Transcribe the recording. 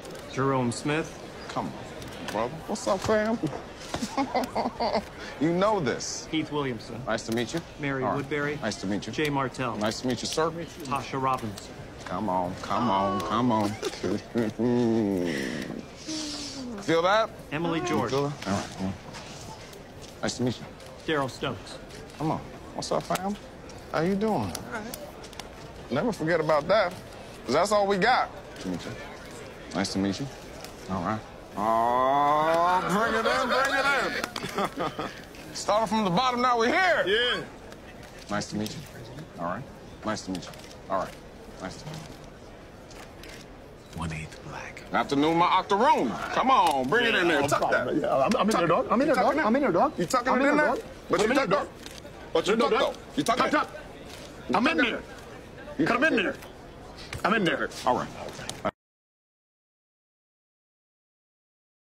Jerome Smith. Come on, brother. What's up, fam? You know this. Heath Williamson. Nice to meet you. Mary Woodbury. Nice to meet you. Jay Martell. Nice to meet you, sir. Tasha Robbins. Come on, come on, come on. Feel that? Emily George. Feel that? All right. Nice to meet you. Daryl Stokes. Come on. What's up, fam? How you doing? All right. Never forget about that, 'cause that's all we got. Nice to meet you. Nice to meet you. All right. Oh, bring it in, bring it in. Started from the bottom, now we're here. Yeah. Nice to meet you. All right. Nice to meet you. All right. Nice to meet you. 1/8 black. Afternoon, my octoroon. Come on, bring it in there. Tuck that. Yeah, I'm in there, dog. I'm in there, dog. I'm in there, dog. You tucking it in there? But you tuck though. But you tuck though. You tuck it. I'm in there. Come in there. I'm in there. All right.